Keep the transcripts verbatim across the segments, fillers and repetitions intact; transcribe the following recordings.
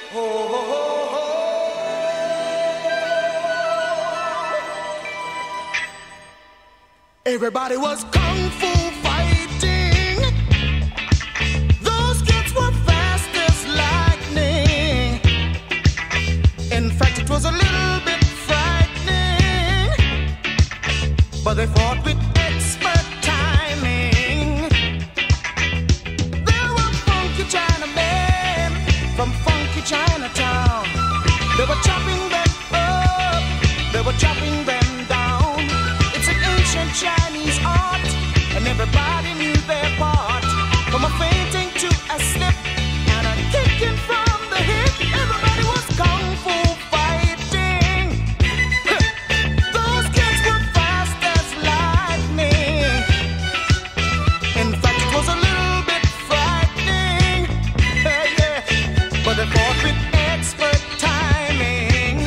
Everybody was kung fu fighting. Those kids were fast as lightning. In fact, it was a little bit frightening, but they fought with expert timing. There were funky Chinamen from funky Chinatown. They were chopping them up, they were chopping them down. It's an ancient Chinese art, and everybody knew their part. From a fainting to a slip and a kicking from the hip, everybody was kung fu fighting. Those kids were fast as lightning. In fact, it was a little bit frightening, yeah, yeah. But they fought with expert timing.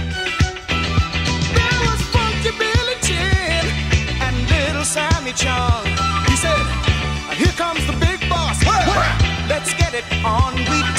There was funky Billy Chin and little Sammy Chung. He said, "Here comes the big boss. Let's get it on. We